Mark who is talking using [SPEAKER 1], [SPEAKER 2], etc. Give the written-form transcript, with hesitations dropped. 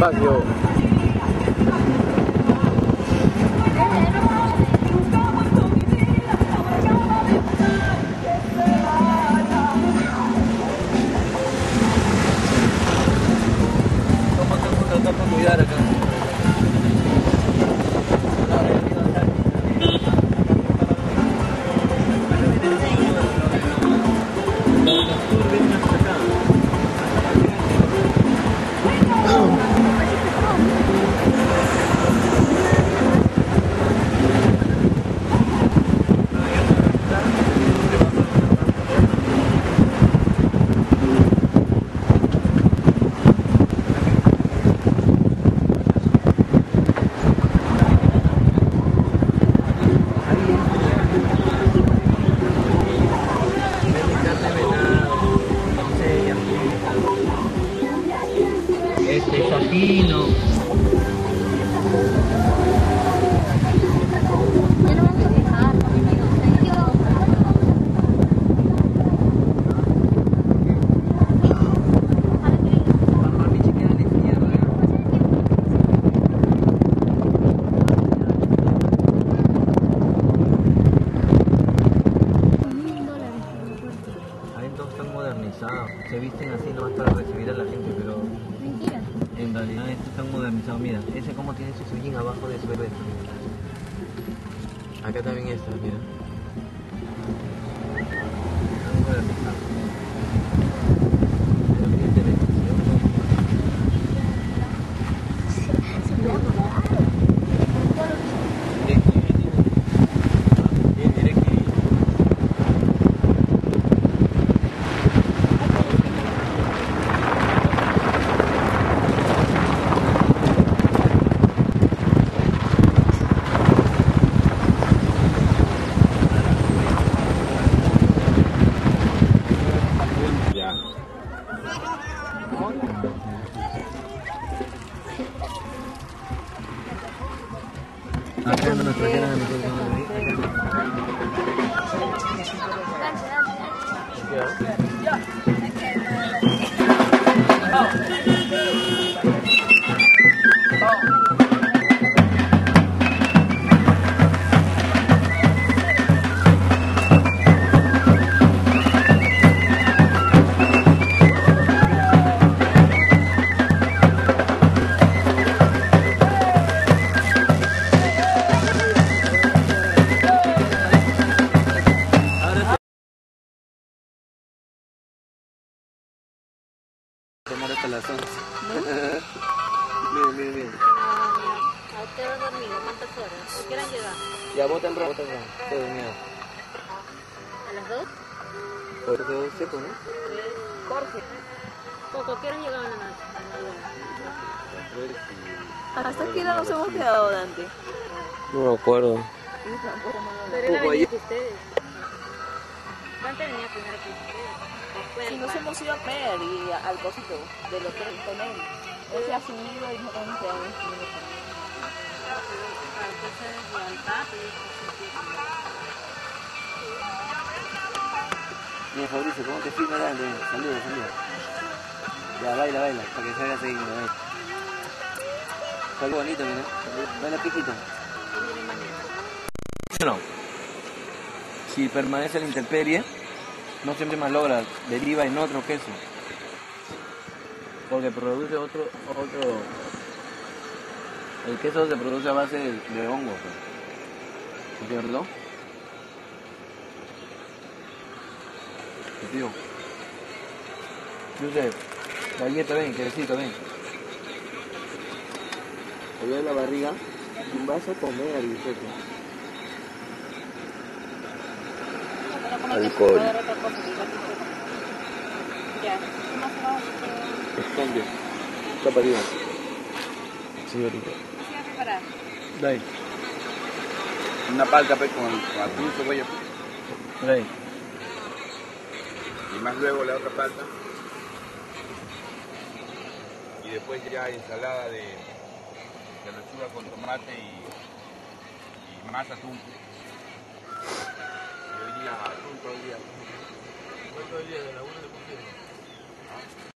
[SPEAKER 1] despacio.
[SPEAKER 2] ¿Cómo todo el mundo está por cuidar acá? Sapino. Adentro están modernizados, se visten así nomás para recibir a la gente, pero
[SPEAKER 3] Mentira.
[SPEAKER 2] en realidad estos están modernizados. Mira, ese como tiene su sillín abajo de su bebé. Acá también está, mira. Están modernizados. Pero tiene televisión, ¿no? Bien, DirecTV. Acá no nos trajeron a nosotros. Tomar hasta las 11. Miren, miren, miren.
[SPEAKER 3] ¿A usted va dormido? ¿Cuántas horas? ¿A qué hora han llegado?
[SPEAKER 2] Ya, bota en ropa, se dormía.
[SPEAKER 3] ¿A las 2?
[SPEAKER 2] Pero quedó seco, ¿no?
[SPEAKER 3] Jorge. Poco, ¿a qué hora llegaban a la noche?
[SPEAKER 4] ¿Hasta qué hora nos hemos quedado, Dante?
[SPEAKER 2] No me acuerdo.
[SPEAKER 3] Pero él ha
[SPEAKER 2] Poco
[SPEAKER 3] venido
[SPEAKER 2] ayer.
[SPEAKER 3] con ustedes. Dante venía primero que ustedes. Después
[SPEAKER 4] Si nos hemos ido a ver y al cosito del hotel con él. Él se ha subido y nosotros nos quedamos subiendo con él.
[SPEAKER 2] Mira, Fabricio, ¿cómo te filma? Dale, saluda, saluda. Ya, baila, baila, para que salga seguido, baila. Salud bonito, mira. Baila piquito. No. Si permanece la intemperie, no siempre malogra, deriva en otro queso. Porque produce otro. El queso se produce a base de hongo, pues. ¿Cierto? Tío. Joseph, galleta, ven, quesito, ven. Te duele la barriga, vas a comer, Giuseppe. Alcohol.
[SPEAKER 3] Ya, ¿qué más se va a hacer?
[SPEAKER 2] Cambio. Tapa arriba. Señorita.
[SPEAKER 3] ¿Qué se va a preparar?
[SPEAKER 2] Dai.
[SPEAKER 1] Una palta pues, con atún, cebolla.
[SPEAKER 2] Dai.
[SPEAKER 1] Y más luego la otra palta. Y después ya ensalada de lechuga con tomate y más atún. Yo diría atún todo el día.
[SPEAKER 2] ¿Cuánto el día de la 1 de